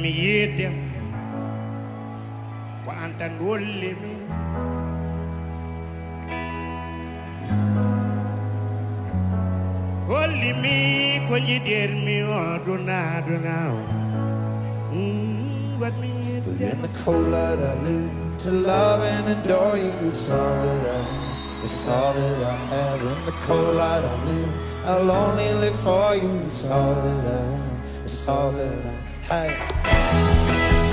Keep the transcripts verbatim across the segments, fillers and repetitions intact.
me eat them. Quantan only me. Holy me, could you dare me or do not do now? But me but in the cold light I live to love and adore you. It's all that I have, it's all that I have. In the cold light I live, I'll only live for you. It's all that I am, it's all that I have.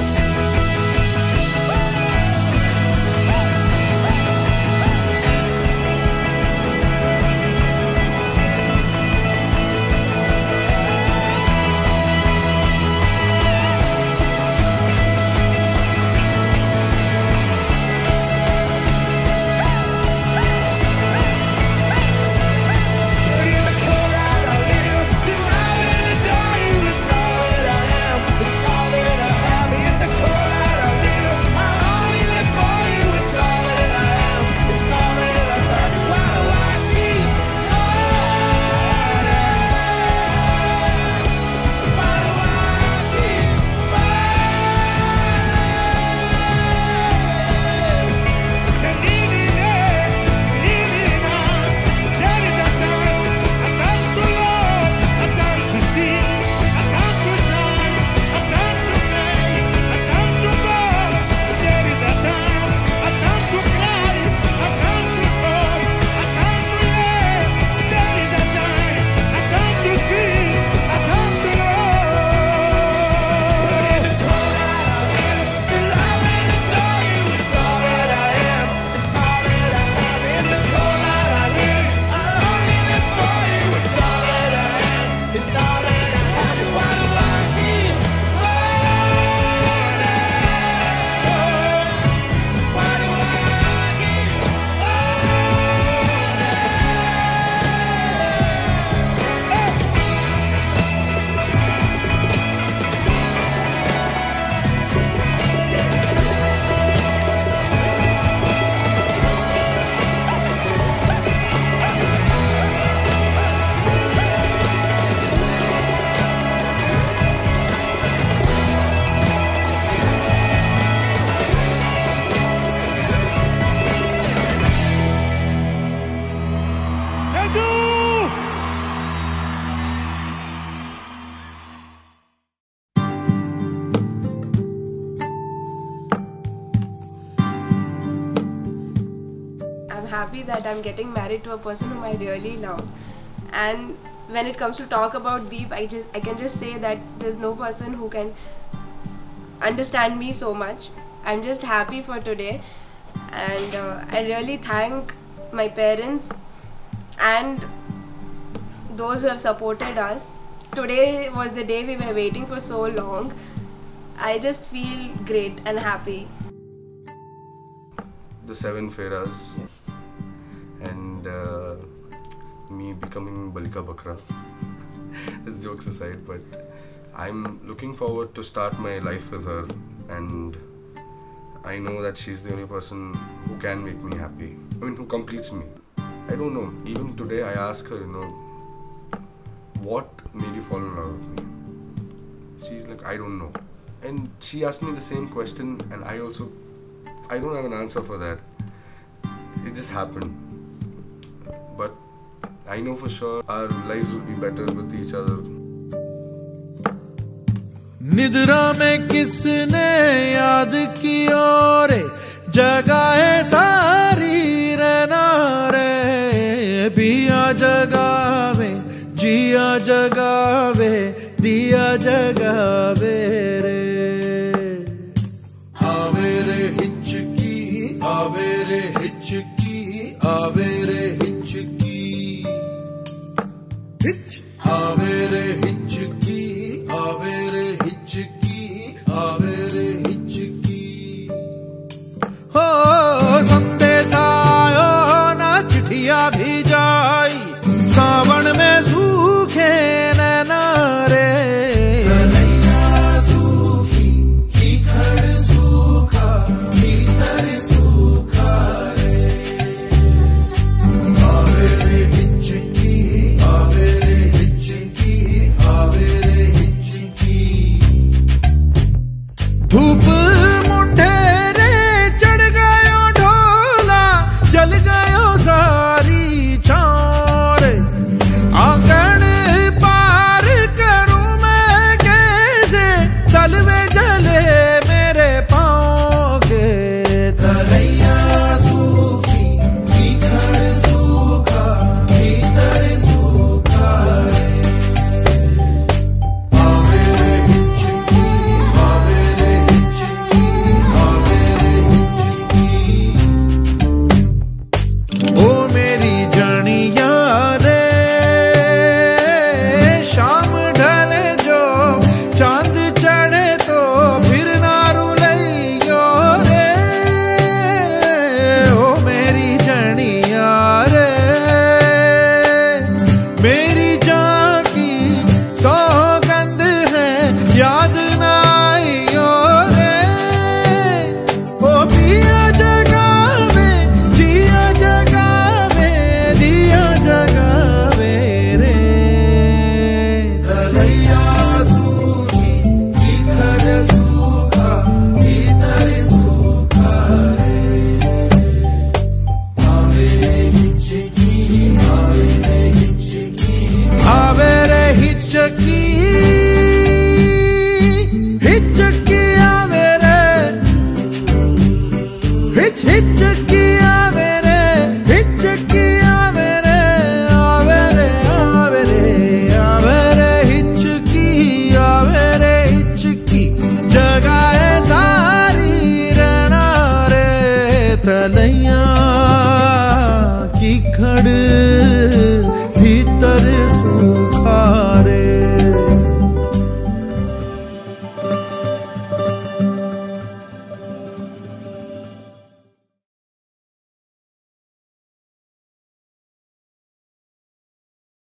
Happy that I'm getting married to a person whom I really love. And when it comes to talk about Deep, I just I can just say that there's no person who can understand me so much. I'm just happy for today, and uh, I really thank my parents and those who have supported us. Today was the day we were waiting for so long. I just feel great and happy. The seven Feras. Yes. And uh, me becoming Balika Bakra. That's jokes aside, but I'm looking forward to start my life with her, and I know that she's the only person who can make me happy. I mean, who completes me. I don't know. Even today, I ask her, you know, what made you fall in love with me? She's like, I don't know. And she asked me the same question, and I also, I don't have an answer for that. It just happened. But I know for sure our lives will be better with each other. निद्रा में किसने याद किया रे, जगाए सारी रहना रे, बिया जगावे, जिया जगावे, दिया जगावे रे। आवे रे हिचकी, आवे रे हिचकी, आवे रे हिचकी, हिच आवे रे हिचकी, आवे रे हिचकी, आवे रे हिचकी। हो संदेशा आयो ना चिट्ठिया भी जाई, सावन में सूखे नैना रे, कन्हैया सूखी, कीखड़ सूखा, भीतर सूखा रे। आवे रे हिचकी, आवे रे हिचकी, आवे रे हिचकी। झिझकी